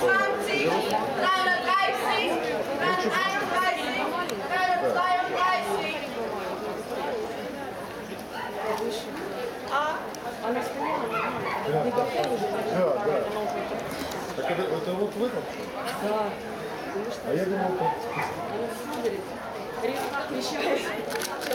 320, 330, 331, 332. Да. Так это вот в этом? Да. А я думал, что... Резко отвечает. Сейчас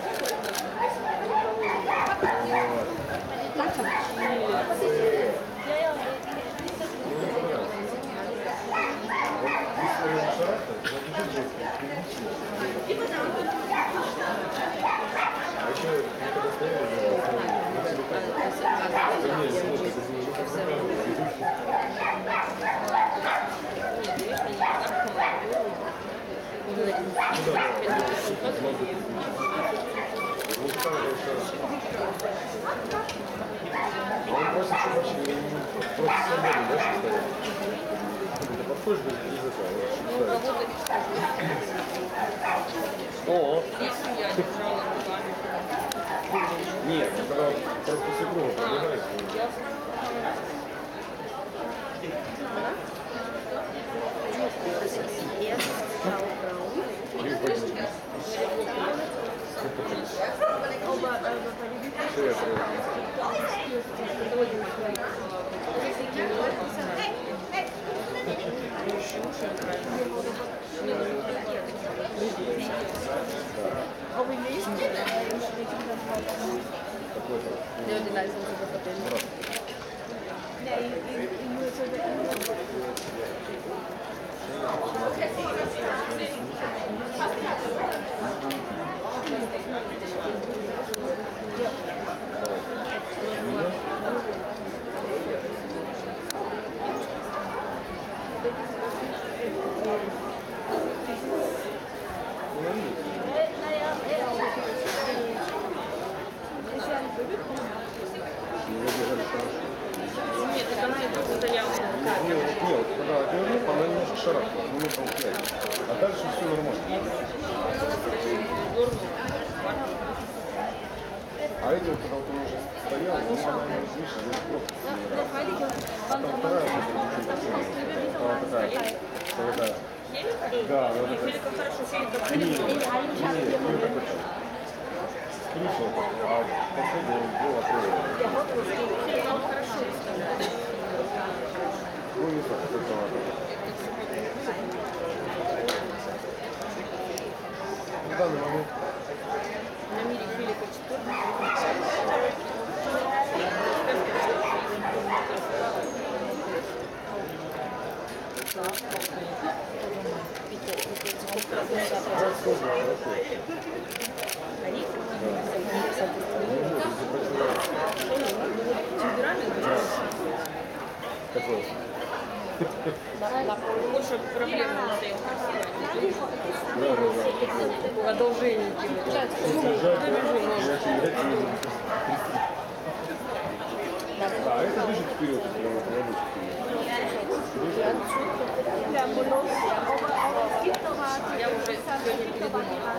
Он просит, чтобы вообще просто свободно, да, что стоять? Ты подходишь без этого? О! я держала руками. Нет, когда просто свекруха пробегает. Нет, это она это стояла. Нет, когда отвернул, она немножко шарахнула, минуту пять. А дальше все нормально. А эти, когда вот он уже стоял, ну, она, видишь, здесь просто не а там вторая, она такая, да, вот это. Фелика хорошо, Фелика Нет, не такой. Скрючил, а последний был открыл. Фелика он хорошо выставляет. Ну, не знаю, как это надо. В данный момент. На мире Фелика 4. Какой? Больше проблем на Да. продолжение делать. А это движет вперед, прямо по рабочей. Я уже сегодня передумала.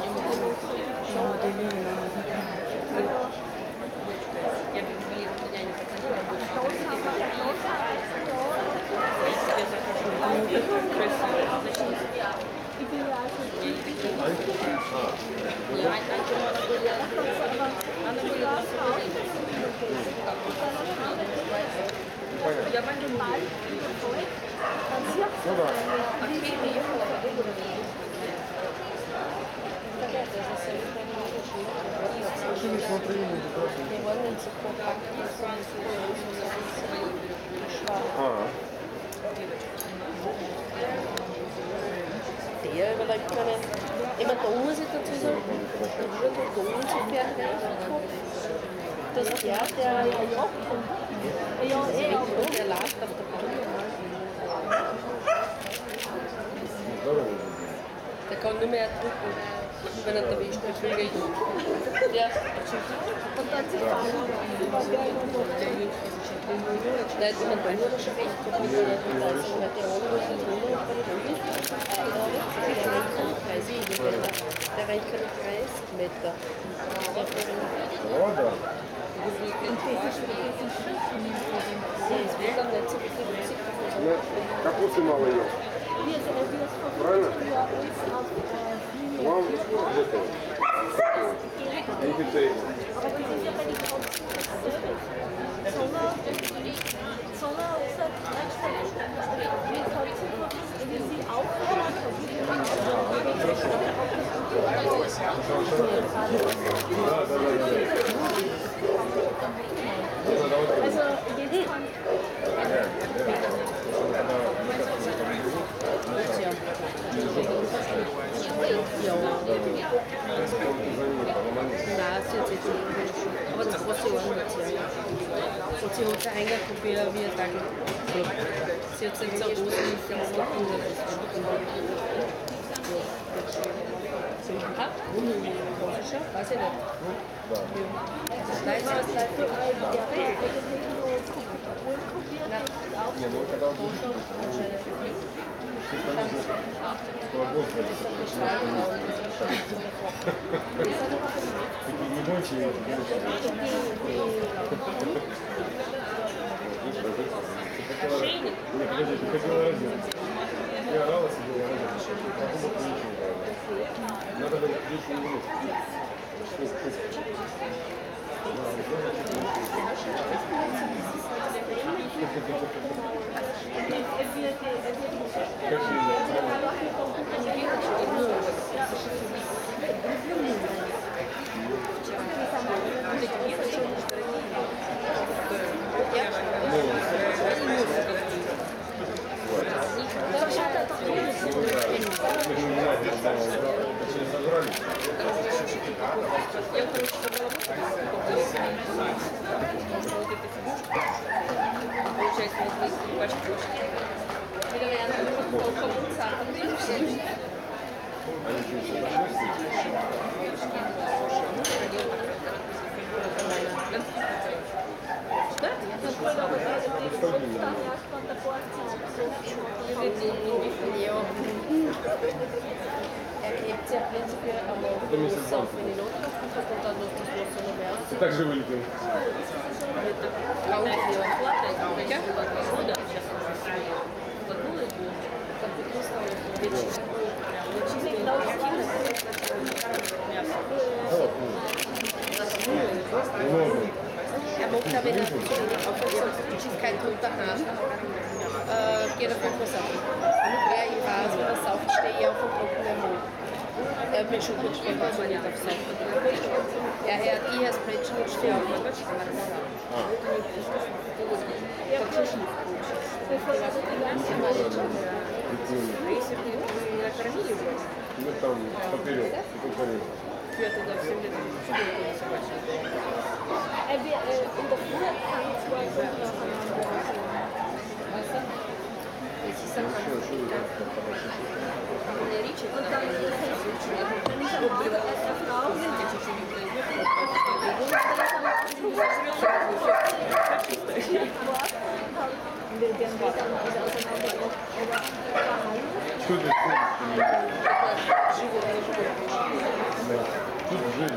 Я меня не подходила, я захожу красиво. Я понимаю. Ну да. А к фильму ехала подруга. Машины смотрели, не Der überlegt können, immer da muss ich dazu sagen, nur da insofern recht hat, dass der der lag auf der Bank. Der kann nicht mehr drücken, wenn er erwischt wird. Ja, und dann sich da ist man da nur schon recht gut mit der der rennt keine 30 Meter. О, да. Sie ist wieder nicht so viel. Капусты мало ел. Правильно? Вам готово. Вегетариан. til hovedtegninger proberer vi at takke til at tænke sig rosen i fjernstrukken. Ja, så bare se det. Ошейник? Нет, подожди, ты хотела раздеться. Я орала, сидела раздеться. Потом это ничего не было. Надо было ключи вместе. Я, короче, собрала получается, у нас есть пачка. Ты так же вылетел. Jeg må ikke tage ved at kein toter Hahn. Geht auf 5%. Ja, ich weiß, wenn das aufstehe, auf dem Rücken der Mund. Er hat mich schon gut gespielt, weil ich nicht aufs Saufen. Ja, er hat die erst Plätschen gespielt. Ну там поперек. Я туда всем летом не собачья. Что ты? Тут жизнь.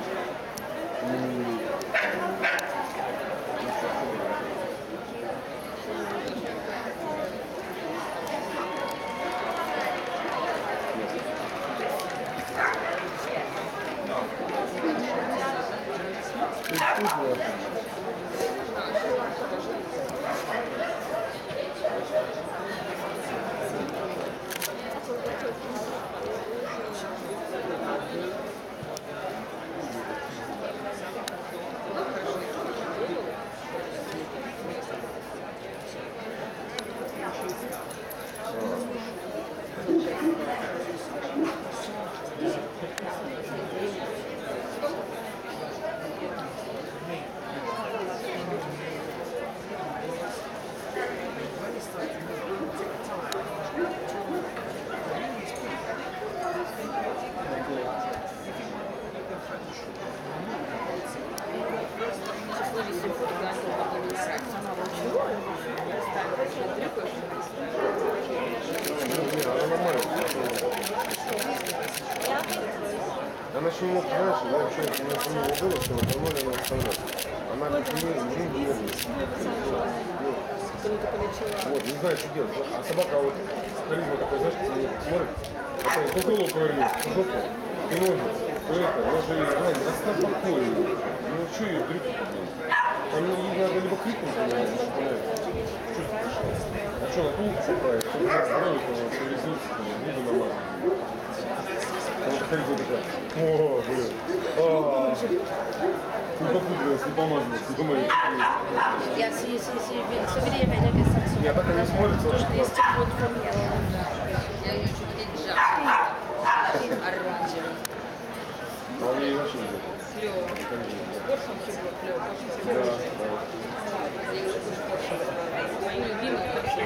Она еще не знаешь, да, что она не было, что нормально она оставляет. Она как не делает. Вот, не знаю, что делать. А собака вот, харизма такая, знаешь, смотрит, такая, то голову повернет, то жопу, то ноги, то это, она же, знаете, оставь покой. Ну, что ее дрючить? Там ей надо либо крикнуть, она начинает чувствовать. А что, на тулку поправить, чтобы она здоровье, что ресницы, губы намазать. Потому что харизма такая, о, блин, не попудрилась, не помазалась, не помазалась. Ja, sie will ja meine gesagt, so. Ja, так они смотрятся Du очень stehst классно. ja gut von mir. Я ее чуть не держала. Оранжевый. А у нее вообще не было. Клево. Поршень все было клево. Поршень Да, хороший. да. Я уже тоже поршень. Мои любимые поршень.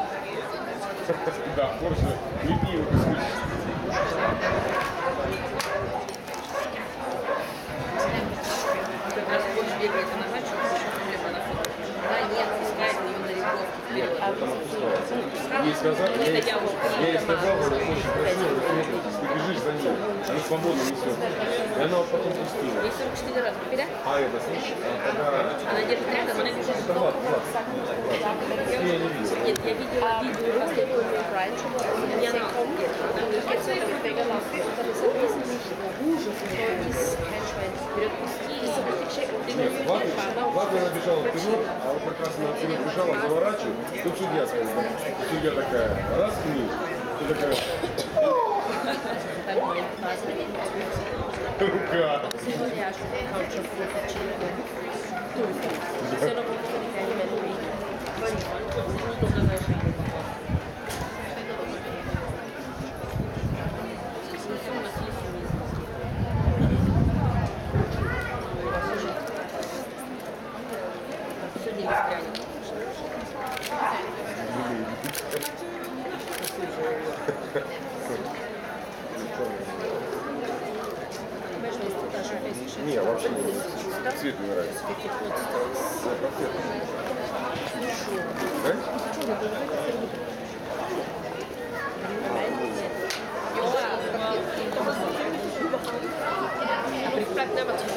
Да, Порше, лепи его космически. Как раз больше бегает на ночь, еще хлеба на фото. Да, нет, искать ее на ребровке вперед. Ей сказал, Это я вот. я ей сказал, она очень красиво, ты бежишь за ней, она свободу несет. И она вот потом пустила. Ей 44 раза. Теперь, А это, слышишь, она держит рядом, она бежит. это Влад. Я не видел. Нет, я видела видео. Was der Kollege Brian schon mal Ja, kommt, und ich jetzt so damit weggelaufen und dann ist er wesentlich Rouge, so ist kein Schwein. Ist so richtig schick. Und Нет, Влад, она бежала вперед, а вот как раз она вперед бежала, заворачивает, тут судья сказал. Судья такая, раз к ней, ты такая, beim neuen Phase рука. ja schon profitiert. Du, ist ja noch eine kleine Melodie. Сегодня не пряник. Не, вообще не. Цвет не нравится. Да, конфет. Да? Bleibt aber zu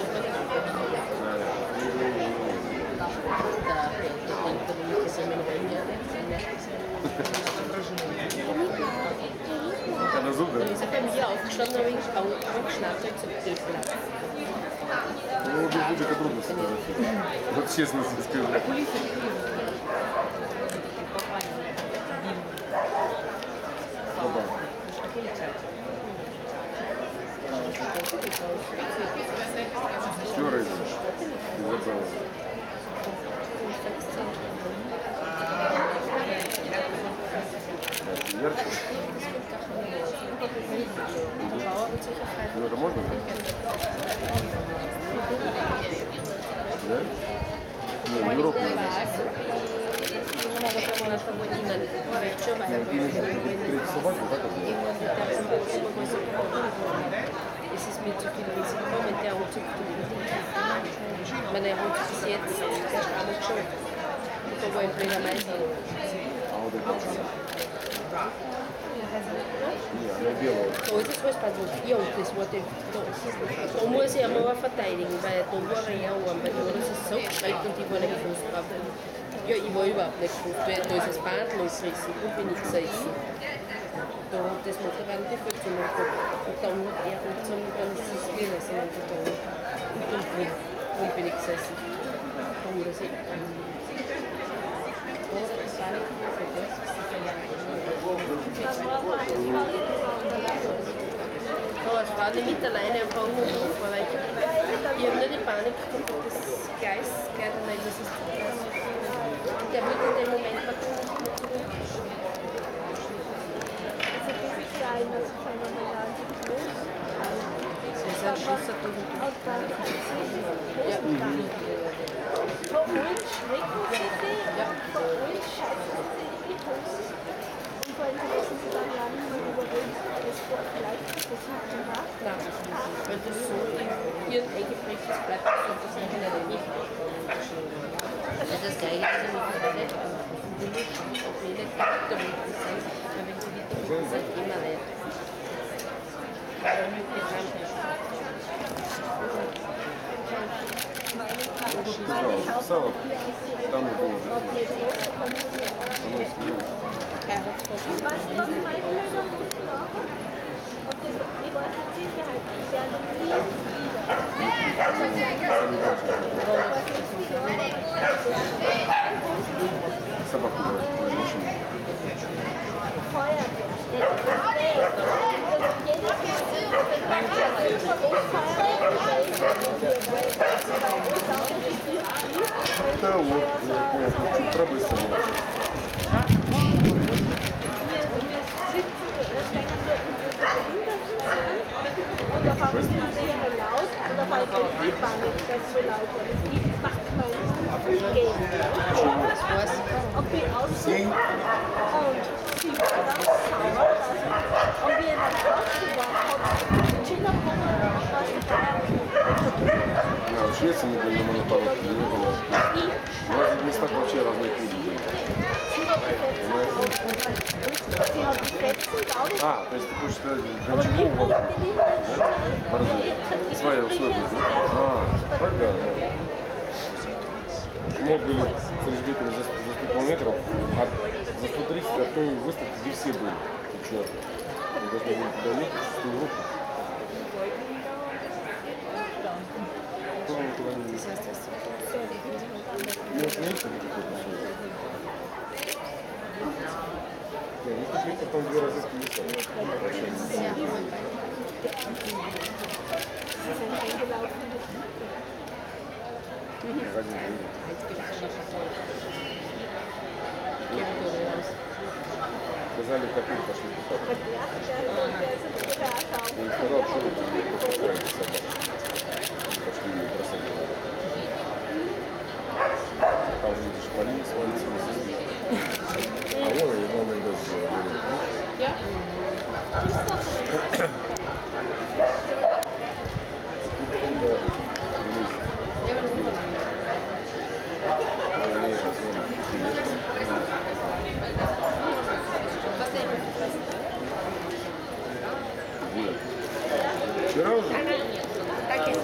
На зубы? Dann ist er bei mir aufgestanden, habe ich angeschnappt und gesagt, Töpfel. Ну, без зубика трудно сказать. Вот честно скажу. Опа. Все рейдишь. Изабелла. Ярче? Ну, это можно? Да? Не, Европа. Перед собакой, да, как бы? Es ist mir zu viel Risiko, wenn der Umzug zu viel ist. Wenn er Umzug ist jetzt, erst einmal geschaut. Da wo ich wieder meins habe. А вот это что? Не, она белая. Da ist es alles bei uns. Ja, das wurde da muss ich einmal verteidigen, weil da war ich ja arm, weil da ist es so geschreckt und ich war nicht gewusst drauf. Ja, ich war überhaupt nicht gewusst, weil da ist das Band losgerissen und bin ich gesessen. Da hat das Motorrad die Füße gemacht und dann hat er umgezogen und dann ist es wieder so getan. Und dann bin ich gesessen. Dann muss ich Aber es war nicht mit alleine am Bahnhof, aber ich habe nur die Panik gehabt, dass das Gleis gleich daneben ist. Der wird in dem Moment mal das ist ein Schuss, der ja. Nein, wenn das so in Hirn eingeprägt ist, bleibt das und das nicht in der Nähe. Das Geile ist ja mittlerweile auf jede Karte sein, weil wenn sie wieder sind, immer nicht. Сало там и было. Да, вот, чуть пробыстрее. Und auf einmal sind sie sehr laut und auf einmal ist die Bange, dass es so laut wird. Das macht man nicht gehen. Und wie aussehen und sie war dann sauer. Und wie er dann rausgegangen hat, China Да, в Швеции мы были на монопарке, не было. В разных местах вообще разные книги были. sie hat die Fetzen laut. А, то есть ты хочешь сказать, Гончаров, да? Свои условия, да? А, тогда, да. Мы были с Эльжбетой за 100 километров, а за 130 от той выставки, где все были. Ты что? Мы должны были туда ехать, в 6-ю группу. По-моему, туда не ехали. Может, не ехали какой-то условия? Нет, ну ты потом 2 раза писали. Сказали, как мы пошли купаться. Я им сказал, что вы там не покупаете собак. Пошли ее бросать. Там видишь, полиция, а вон они, главное, даже Ja? Вчера уже? Danke.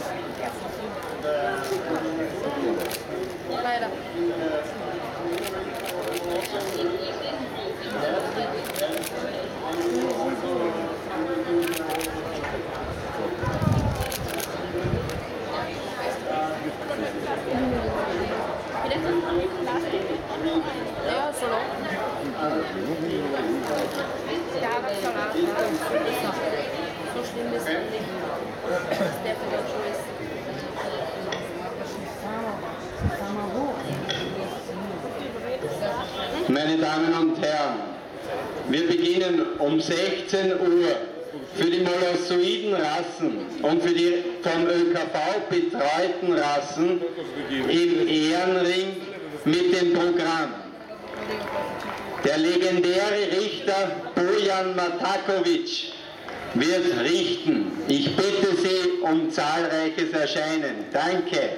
Leider. Ja, so lang. Ja, das soll auch. So schlimm ist es nicht. Das ist der für den Choice. Meine Damen und Herren, wir beginnen um 16 Uhr für die molossoiden Rassen und für die vom ÖKV betreuten Rassen im Ehrenring mit dem Programm. Der legendäre Richter Bojan Matakovic wird richten. Ich bitte Sie um zahlreiches Erscheinen. Danke.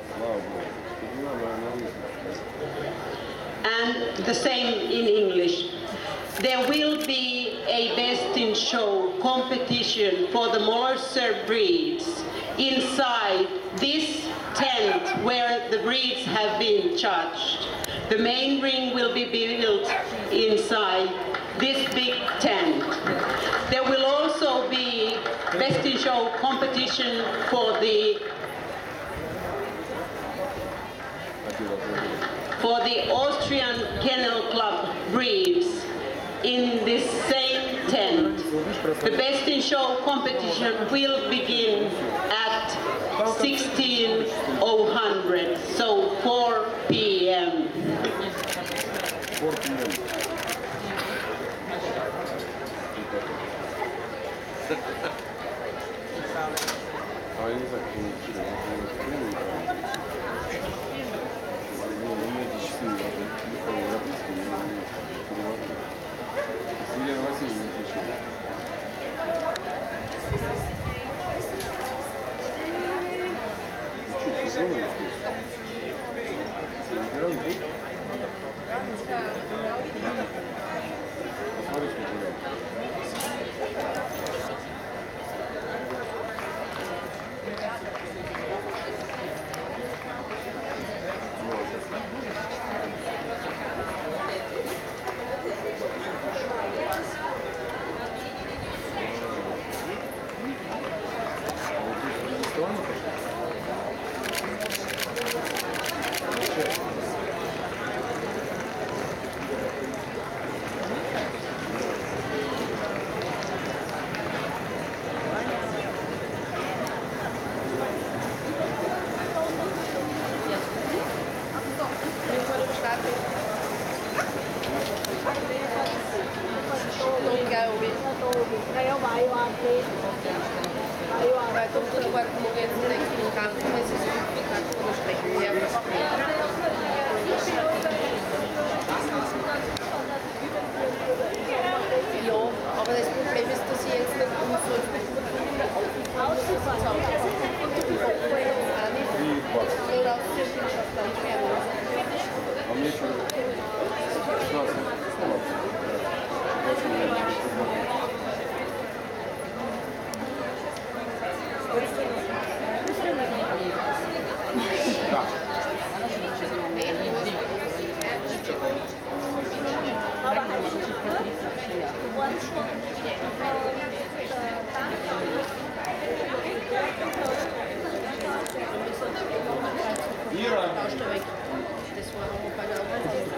And the same in English. There will be a best in show competition for the Molosser breeds inside this tent where the breeds have been judged. The main ring will be built inside this big tent. There will also be best in show competition for the Austrian Kennel Club breeds in this same tent. The best in show competition will begin at 16:00, so 4 p.m. 4 p.m. А я не знаю, как они Елена Васильевна не отвечает. Ну что, сезон или что? Либеральный будет? Посмотри, сколько вариантов. Kaya wayo-ate. Vai como todo agora como que não tem que carro, mas isso ficar com os pés. Ja, aber das Problem ist, dass ich jetzt nicht umsonst А мне еще 16. Ира! Das war auch bei der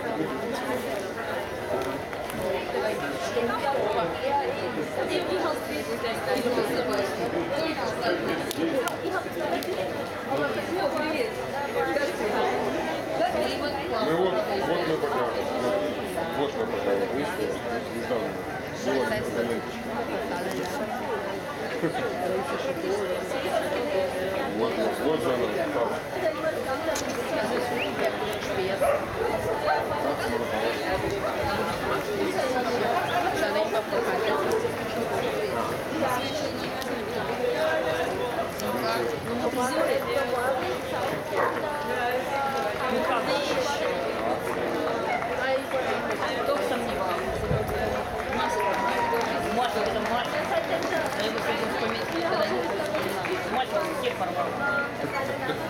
Ну вот мы пока, вот мы пока вышли, недавно, сегодня на ленточке. Вот же она, Мальчик, это мальчик. Я бы хотел вспомнить, когда-нибудь мальчик всех порвал.